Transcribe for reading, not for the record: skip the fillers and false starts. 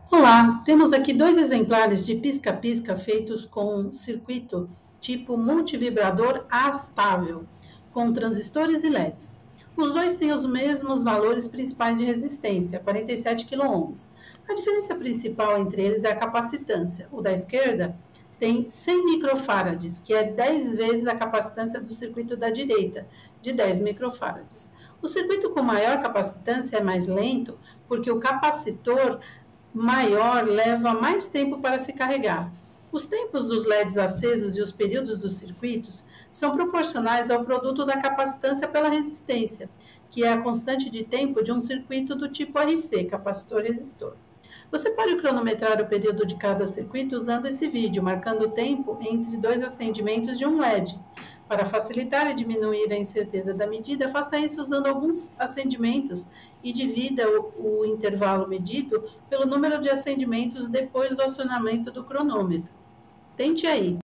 Olá, temos aqui dois exemplares de pisca-pisca feitos com circuito tipo multivibrador astável, com transistores e LEDs. Os dois têm os mesmos valores principais de resistência, 47 quiloohms. A diferença principal entre eles é a capacitância. O da esquerda tem 100 microfarads, que é 10 vezes a capacitância do circuito da direita, de 10 microfarads. O circuito com maior capacitância é mais lento, porque o capacitor maior leva mais tempo para se carregar. Os tempos dos LEDs acesos e os períodos dos circuitos são proporcionais ao produto da capacitância pela resistência, que é a constante de tempo de um circuito do tipo RC, capacitor-resistor. Você pode cronometrar o período de cada circuito usando esse vídeo, marcando o tempo entre dois acendimentos de um LED. Para facilitar e diminuir a incerteza da medida, faça isso usando alguns acendimentos e divida o intervalo medido pelo número de acendimentos depois do acionamento do cronômetro. Tente aí.